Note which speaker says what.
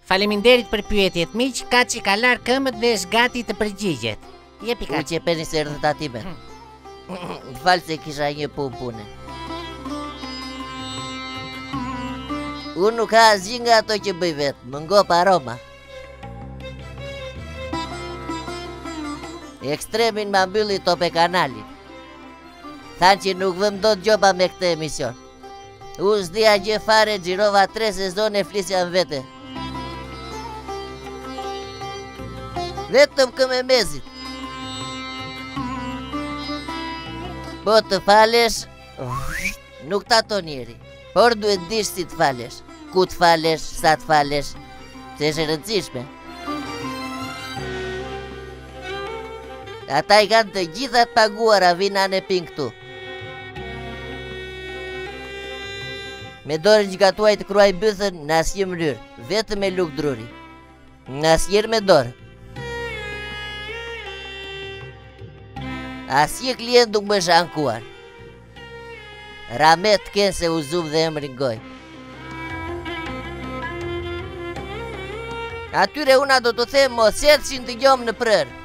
Speaker 1: Faleminderit për pyetjet miq, ka që ka larë këmbët dhe është gati të përgjigjet. Jepi
Speaker 2: U
Speaker 1: ka.
Speaker 2: që peni se rëtatime. Falë se kisha një pune. Unë nuk ha asgjë nga ato që bëj vetë, më ngop aroma. Ekstremin ma mbylli tope kanalin. Thanë që nuk vëm do të gjoba me këtë emision. Unë s'dija gjë fare, gjirova 3 sezone flisja në vete. Vetëm këm e mezit. Po të falesh, nuk të ato njeri. Por duhet dish si të falesh. Ku të falesh, sa të falesh. Se është e rëndësishme. Ata i kanë të gjitha të paguara vina në pin këtu. Me dorën që gatuaj të kruaj bëthën në asjë mënyrë, vetëm me luk druri. Në asjër me dorë. Asjë klient nuk më shankuar. Ramet kënë se u zumë dhe emrin goj. Atyre una do të them mos që të gjomë në prërë.